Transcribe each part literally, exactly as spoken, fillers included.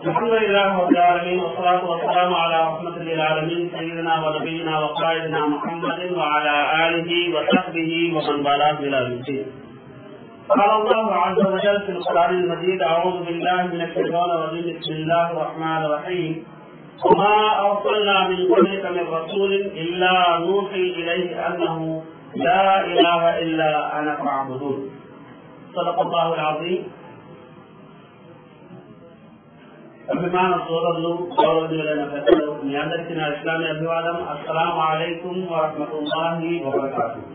الحمد لله رب العالمين والصلاة والسلام على رحمة للعالمين سيدنا ونبينا وقائدنا محمد وعلى آله وصحبه ومن والاه إلى يوم الدين. قال الله عز وجل في القرآن المجيد: أعوذ بالله من الشيطان الرجيم، بسم الله الرحمن الرحيم. وما أرسلنا من قبلك من رسول إلا نوحي إليه أنه لا إله إلا أنا فاعبدون. صدق الله العظيم. అభిమాన సోదరులు గౌరవనీయులైన పెద్దలు, మీ అందరికీ నా ఇస్లామీ అభివాదం. అస్సలాము అలైకుం వరహ్మతుల్లాహి వబరకాతుహు.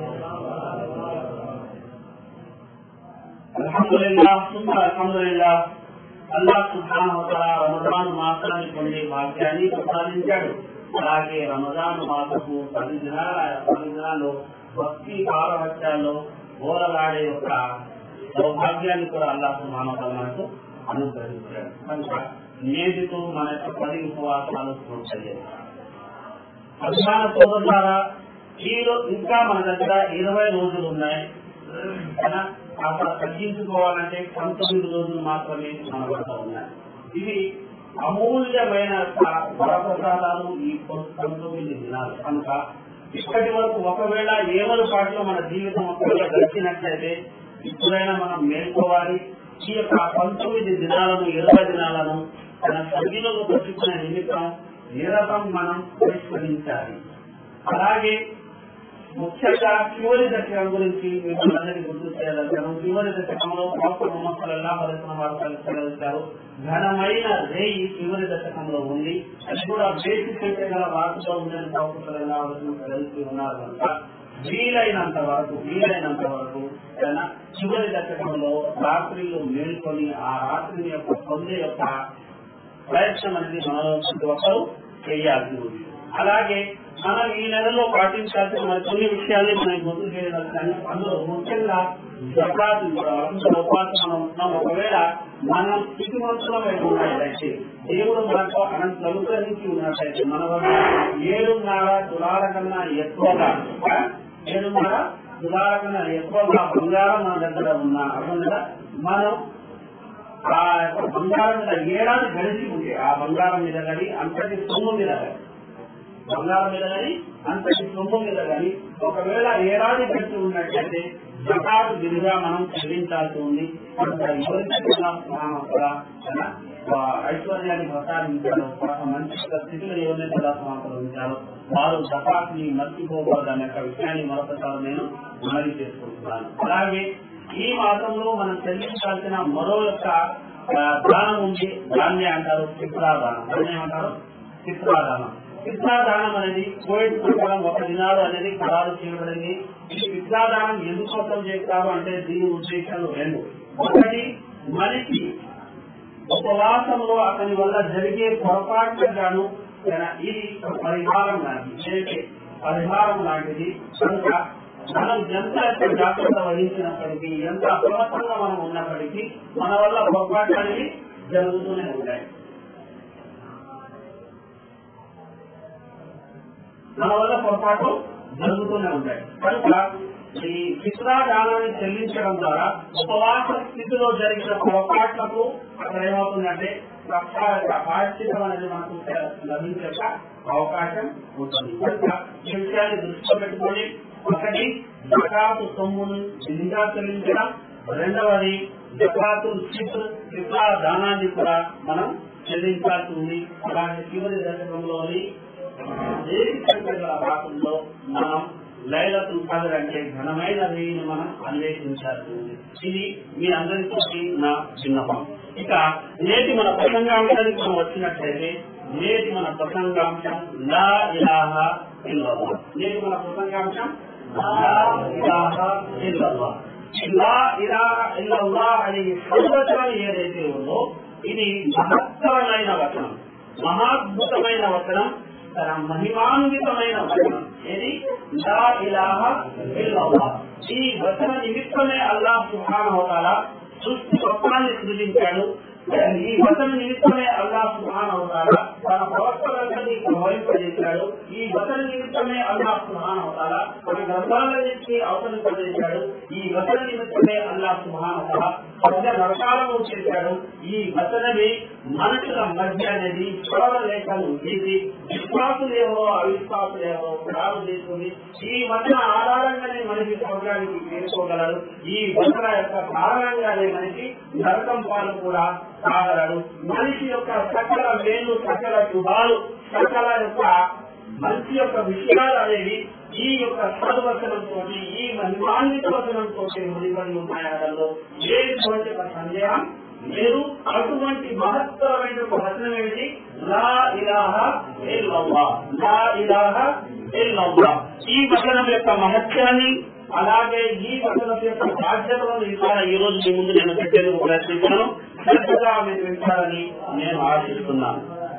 అల్హమ్దులిల్లాహ్ సుమ్మా అల్హమ్దులిల్లాహ్. అల్లాహ్ సుబ్హానహు వ తఆలా రమజాన్ మాసాన్ని పొందే భాగ్యాన్ని ప్రసాదించాడు. అలాగే రమజాన్ మాసపు పది దినాల పది దినాల్లో భక్తి పారవత్యాల్లో ఓరలాడే యొక్క సౌభాగ్యాన్ని కూడా అల్లాహ్ సుబ్హానహు వ తఆలా మనకు అనుగ్రహించాడు. కనుక నేటితో మన యొక్క పది ఉపవాసాలు పూర్తయ్యాయి. అభిమాన సోదరులారా, ఈరోజు ఇంకా మన దగ్గర ఇరవై రోజులు ఉన్నాయి. అక్కడ తగ్గించుకోవాలంటే పంతొమ్మిది రోజులు మాత్రమే మన వద్ద ఉన్నాయి. ఇవి అమూల్యమైన వరప్రసాదాలు, ఈ పంతొమ్మిది దినాలు. కనుక ఇప్పటి వరకు ఒకవేళ ఏమలు పాటలో మన జీవితం ఒకవేళ గడిచినట్లయితే ఇప్పుడైనా మనం మేల్కోవాలి. ఈ యొక్క పంతొమ్మిది దినాలను ఇరవై దినాలను తన సభ్యులను పెట్టుకునే నిమిత్తం నిరతం మనం పరిష్కరించాలి. అలాగే ముఖ్యంగా చివరి దశకం గురించి మిమ్మల్ని అందరికీ గుర్తు చేయాలంటారు. చివరి దశకంలో ప్రవక్త ముహమ్మద్ సల్లల్లాహు అలైహి వసల్లం వారు సెలవిస్తారు, ఘనమైన రేయి చివరి దశకంలో ఉంది. అది కూడా బేసి సంఖ్య గల వాటిలో ఉందని ప్రవక్త సల్లల్లాహు అలైహి వసల్లం సెలవిస్తూ ఉన్నారు. కనుక వీలైనంత వరకు వీలైనంత వరకు చివరి దశకంలో రాత్రిలో మేల్కొని ఆ రాత్రిని యొక్క పొందే యొక్క ప్రయత్నం అనేది మనలో ప్రతి ఒక్కరూ చేయాల్సి ఉంది. అలాగే మనం ఈ నెలలో పాటించాల్సిన మరి కొన్ని విషయాన్ని మనం గుర్తు చేయడం, కానీ అందులో ముఖ్యంగా జకాత్ ఉపాసన మనం ఉంటున్నాం. ఒకవేళ మనం స్థితిమంతులమై ఉన్నట్లయితే, దేవుడు మనకు అనంత అనుగ్రహించి ఉన్నట్లయితే, మన వల్ల ఏడున్నర తులాల కన్నా ఎక్కువగా ఏడున్నర తులాల కన్నా ఎక్కువగా బంగారం మన దగ్గర ఉన్నా అవ్వగా మనం ఆ యొక్క బంగారం మీద ఏడాది గడిచి ఉంటే ఆ బంగారం మీద కానీ అంతటి సొమ్ము మీద కానీ బంగారం మీద కానీ అంతటి సొమ్ము మీద కానీ ఒకవేళ ఏడాది గడిచి ఉన్నట్లయితే జకాతు విధిగా మనం చెల్లించాల్సి ఉంది. ఐశ్వర్యాన్ని ప్రసాదించారు, మంచి స్థితిలో ఎవరినైతే సంపాదించారో వారు జకాత్ని మర్చిపోకూడదనే యొక్క విషయాన్ని మరొకసారి నేను మనవి చేసుకుంటున్నాను. అలాగే ఈ మాసంలో మనం చెల్లించాల్సిన మరో యొక్క దానం ఉంది. దాన్ని అంటారు పిత్రాదానం. దాన్ని ఏమంటారు? పిత్రాదానం. పిత్రాదానం అనేది కోవిడ్ ప్రకారం ఒక దినాలు అనేది ఖరారు చేయబడింది. ఈ పిత్రాదానం ఎందుకోసం చేస్తారు అంటే దీని ఉద్దేశాలు రెండు. ఒకటి, మనిషి ఉపవాసంలో అతని వల్ల జరిగే పొరపాట్లను ఇది పరిహారం లాంటిది పరిహారం లాంటిది కనుక మనం ఎంత జాగ్రత్త వహించినప్పటికీ, ఎంత అప్రమత్తంగా మనం ఉన్నప్పటికీ మన వల్ల పొరపాట్లు అనేవి జరుగుతూనే ఉంటాయి. మన వల్ల పొరపాటు జరుగుతూనే ఉంటాయి. కనుక ఈ పిత్రాదానాన్ని చెల్లించడం ద్వారా ఉపవాస స్థితిలో జరిగిన పొరపాట్లకు అక్కడ ఏమవుతుందంటే పారిశుద్ధ్యం అనేది మనకు లభించే అవకాశం ఉంటుంది. కనుక ఈ విషయాన్ని దృష్టిలో పెట్టుకొని ఒకటి జకాతు సొమ్మును విధిగా చెల్లించడం, రెండవది జకాతు పిత్రా దానాన్ని కూడా మనం చెల్లించాల్సి ఉంది. అలాగే చివరి దశకంలోని దేశ సంఖ్య గల భాగంలో మనం లైలతుల్ ఖద్ర్ అంటే ఘనమైన రేయిని మనం అన్వేషించాల్సి ఉంది. ఇది మీ అందరితో నా విన్నపం. ఇక నేటి మన ప్రసంగాంశానికి మనం వచ్చినట్లయితే, నేటి మన ప్రసంగాంశం లా ఇలాహా ఇల్లల్లాహ్. నేటి మన ప్రసంగాంశం లా ఇలాహా ఇల్లల్లాహ్. లా ఇలాహా ఇల్లల్లాహ్ అనే సంవత్సరం ఏదైతే ఉందో ఇది మహత్తరమైన వచనం, మహాద్భుతమైన వచనం, తన మహిమాన్వితమైన వచనం. ఇది లా ఇలాహా ఇల్లల్లాహ్. ఈ వచన నిమిత్తమే అల్లాహ్ సుబ్హానహు వ తఆలా సృష్టి మొత్తాన్ని సృజించాడు. ఈ వచన నిమిత్తమే అల్లాహ్ సుబ్హానహు వ తఆలా తన ప్రవక్తలందరినీ ప్రభావింపజేశాడు. ఈ వచన నిమిత్తమే అల్లాహ్ సుబ్హానహు వ తఆలా తన గ్రంథాలన్నింటినీ అవతరింపజేశాడు. ఈ వచన నిమిత్తమే అల్లాహ్ సుబ్హానహు వ తఆలా పెద్ద నరకాలను చేశాడు. ఈ వచనమే మనుషుల మధ్య అనేది స్వర లేఖను గీసి విశ్వాసులేవో అవిశ్వాసులేవో ప్రారు చేసుకుని ఈ వచన ఆధారంగానే మనిషి స్వర్గానికి చేరుకోగలడు. ఈ వచన యొక్క కారణంగానే మనిషి నరకం పాలు కూడా కాగలడు. మనిషి యొక్క సకల మేలు, సకల శుభాలు, సకల యొక్క మంచి యొక్క విషయాలు అనేవి ఈ యొక్క సద్వచనంతో, ఈ మహిమాన్విత వచనంతో ముడిపడి ఉన్నాయనడంలో ఏటువంటి ఒక సందేహం లేదు. అటువంటి మహత్తరమైన వచనం ఏమిటి? లా ఇలాహా ఇల్లల్లాహ్, లా ఇలాహా ఇల్లల్లాహ్. ఈ వచనం యొక్క మహత్యాన్ని, అలాగే ఈ వచనం యొక్క బాధ్యతలను ఇంకా ఈ రోజు మీ ముందు నేను పెట్టేందుకు ప్రయత్నిస్తాను. శ్రద్ధగా మీరు వింటారని నేను ఆశిస్తున్నాను.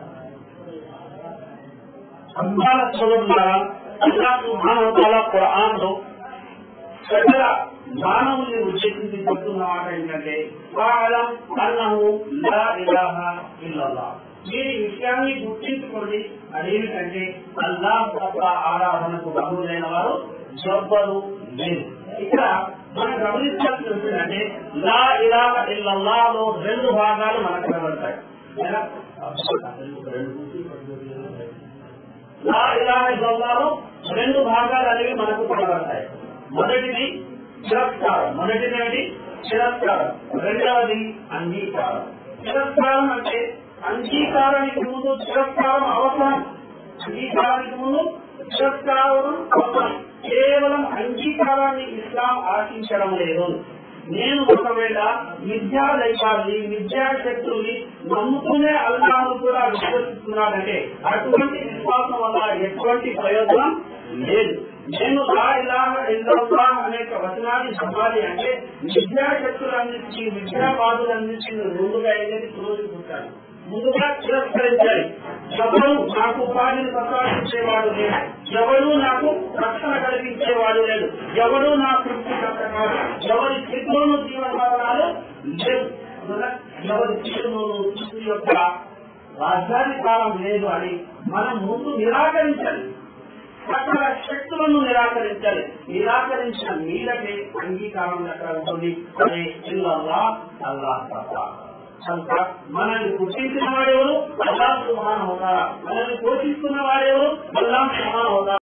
అల్లాహ్ సోదరులారా, అల్లాహ్ సుబ్హానహు వ తఆలా ఖురాన్లో సకల మానవుల్ని ఉద్దేశించి చెప్తున్న మాట ఏంటంటే ఫఅలం అన్నహు లా ఇలాహా ఇల్లల్లాహ్. మీరు ఈ విషయాన్ని గుర్తించుకోండి. అదేమిటంటే అల్లాహ్ తప్ప ఆరాధనకు బహుళైన వారు ఎవ్వరూ లేరు. ఇక్కడ మనం గమనించాల్సి వచ్చిందంటే లా ఇలాహా ఇల్లల్లాహ్లో రెండు భాగాలు మనకు కనబడతాయి. లా ఇలాహా ఇల్లల్లాహ్లో రెండు భాగాలు అనేవి మనకు కనబడతాయి. మొదటిది తిరస్కారం, మొదటిది ఏంటి? తిరస్కారం. రెండవది అంగీకారం. తిరస్కారం అంటే అంగీకారానికి ముందు తిరస్కారం అవసరం. అంగీకారానికి ముందు తిరస్కారం అవసరం. కేవలం అంగీకారాన్ని ఇస్లాం ఆశించడం లేదు. నేను ఒకవేళ విద్యా దైవాన్ని, విద్యాశక్తుల్ని నమ్ముకునే అల్లాహ్ను కూడా విశ్వసిస్తున్నానంటే అటువంటి విశ్వాసం వల్ల ఎటువంటి ప్రయోజనం లేదు. నేను లా ఇలాహా ఇల్లల్లాహ్ అనే వచనాన్ని నమ్మాలి అంటే విద్యాశక్తులన్నింటినీ, విద్యావాదులన్నింటినీ ముందుగా ఏదైతే పురోగతించాలి, ముందుగా తిరస్కరించాలి. ఎవరు నాకు ఉపాధిని ప్రసాదించేవాడు లేదు, ఎవరు నాకు రక్షణ కలిగించేవాడు లేదు, ఎవరు నా తృప్తి కట్టకాదు, ఎవరి స్థితిలోనూ జీవనాధారాలు లేవు, ఎవరి స్థితిలోనూ తృప్తి యొక్క రాజ్యాధికారం లేదు అని మనం ముందు నిరాకరించాలి. సకల శక్తులను నిరాకరించాలి. నిరాకరించిన మీదకే అంగీకారం ఎక్కడ ఉంటుంది? అదే ఇల్లల్లాహ్, అల్లాహ్ తప్ప. కనుక మనల్ని పుట్టించిన వాడెవరు? అల్లాహ్ సుబ్హానహు వ తఆలా. మనల్ని పోషిస్తున్న వాడెవరు? అల్లాహ్ సుబ్హానహు వ తఆలా.